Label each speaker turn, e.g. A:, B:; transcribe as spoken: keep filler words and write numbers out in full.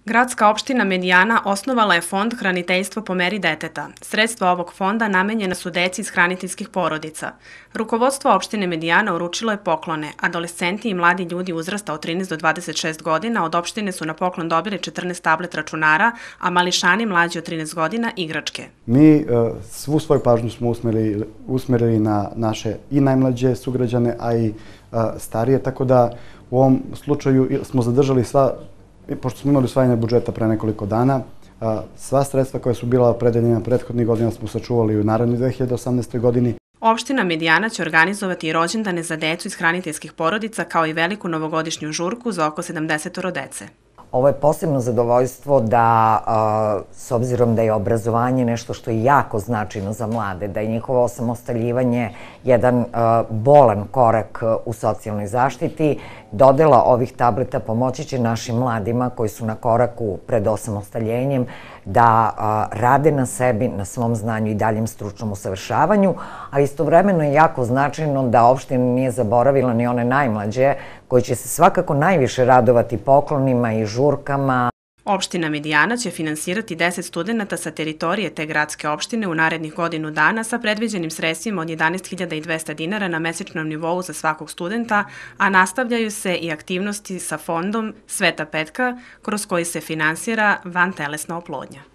A: Gradska opština Medijana osnovala je fond Hraniteljstvo po meri deteta. Sredstva ovog fonda namenjena su deci iz hraniteljskih porodica. Rukovodstvo opštine Medijana uručilo je poklone. Adolescenti i mladi ljudi uzrasta od trinaest do dvadeset šest godina od opštine su na poklon dobili četrnaest tablet računara, a mališani mlađi od trinaest godina igračke.
B: Mi svu svoju pažnju smo usmerili na naše i najmlađe sugrađane, a i starije, tako da u ovom slučaju smo zadržali sva, pošto smo imali usvajanje budžeta pre nekoliko dana, sva sredstva koja su bila opredeljena prethodnih godina smo sačuvali u narednoj dve hiljade osamnaestoj godini.
A: Opština Medijana će organizovati i rođendane za decu iz hraniteljskih porodica kao i veliku novogodišnju žurku za oko sedamdeset dece.
C: Ovo je posebno zadovoljstvo da, s obzirom da je obrazovanje nešto što je jako značajno za mlade, da je njihovo osamostaljivanje jedan bolan korak u socijalnoj zaštiti, dodela ovih tableta pomoći će našim mladima koji su na koraku pred osamostaljenjem da rade na sebi, na svom znanju i daljem stručnom usavršavanju, a istovremeno je jako značajno da opština nije zaboravila ni one najmlađe koji će se svakako najviše radovati poklonima i žurkama.
A: Opština Medijana će finansirati deset studenata sa teritorije te gradske opštine u narednih godinu dana sa predviđenim sredstvima od jedanaest hiljada dvesta dinara na mesečnom nivou za svakog studenta, a nastavljaju se i aktivnosti sa fondom Sveta Petka, kroz koji se finansira vantelesna oplodnja.